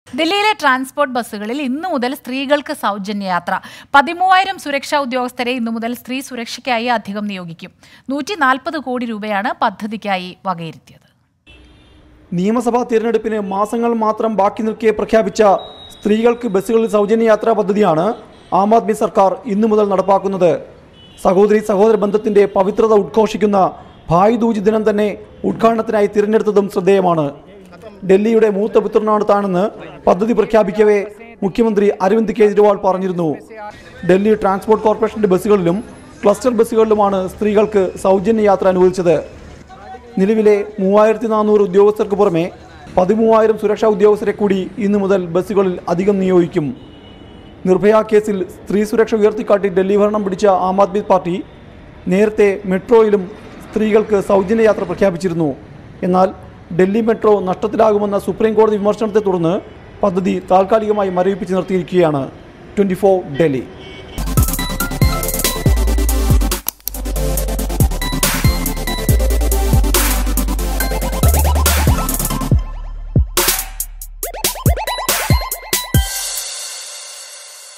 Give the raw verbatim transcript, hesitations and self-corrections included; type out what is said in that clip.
ദില്ലിയിലെ ട്രാൻസ്പോർട്ട് ബസ്സുകളിൽ ഇന്നു മുതൽ സ്ത്രീകൾക്ക് സൗജന്യ യാത്ര. പതിമൂവായിരം സുരക്ഷാ ഉദ്യോഗസ്ഥരെ ഇന്നു മുതൽ സ്ത്രീ സുരക്ഷയ്ക്കായി അധികം നിയോഗിക്കും. നൂറ്റി നാൽപ്പത് കോടി രൂപയാണ് പദ്ധതിക്കായി വകയിരുത്തിയത്. നിയമസഭാ തിരഞ്ഞെടുപ്പിന് മാസങ്ങൾ മാത്രം ബാക്കി നിൽക്കെ പ്രഖ്യാപിച്ച സ്ത്രീകൾക്ക് ബസ്സുകളിൽ സൗജന്യ യാത്രാ പദ്ധതിയാണ് ആം ആദ്മി സർക്കാർ ഇന്നു മുതൽ നടപ്പാക്കുന്നത്. സഹോദരി സഹോദര ബന്ധത്തിന്റെ പവിത്രത ഉദ്ഘോഷിക്കുന്ന ഭായ് ദൂജ് ദിനം തന്നെ ഉദ്ഘാടനത്തിനായി തിരഞ്ഞെടുത്തതും ശ്രദ്ധേയമാണ്. ഡൽഹിയുടെ മൂത്ത പുത്രനാണ് താനെന്ന് പദ്ധതി പ്രഖ്യാപിക്കവേ മുഖ്യമന്ത്രി അരവിന്ദ് കെജ്രിവാൾ പറഞ്ഞിരുന്നു. ഡൽഹി ട്രാൻസ്പോർട്ട് കോർപ്പറേഷന്റെ ബസ്സുകളിലും ക്ലസ്റ്റർ ബസ്സുകളിലുമാണ് സ്ത്രീകൾക്ക് സൗജന്യ യാത്ര അനുവദിച്ചത്. നിലവിലെ മൂവായിരത്തി നാനൂറ് ഉദ്യോഗസ്ഥർക്ക് പുറമെ പതിമൂവായിരം സുരക്ഷാ ഉദ്യോഗസ്ഥരെ കൂടി ഇന്നു മുതൽ ബസ്സുകളിൽ അധികം നിയോഗിക്കും. നിർഭയ കേസിൽ സ്ത്രീ സുരക്ഷ ഉയർത്തിക്കാട്ടി ഡൽഹി ഭരണം പിടിച്ച ആം ആദ്മി പാർട്ടി നേരത്തെ മെട്രോയിലും സ്ത്രീകൾക്ക് സൗജന്യ യാത്ര പ്രഖ്യാപിച്ചിരുന്നു. എന്നാൽ ഡൽഹി മെട്രോ നഷ്ടത്തിലാകുമെന്ന സുപ്രീം കോടതി വിമർശനത്തെ തുടർന്ന് പദ്ധതി താൽക്കാലികമായി മരവിപ്പിച്ച് നിർത്തിയിരിക്കുകയാണ്. Twenty four Delhi.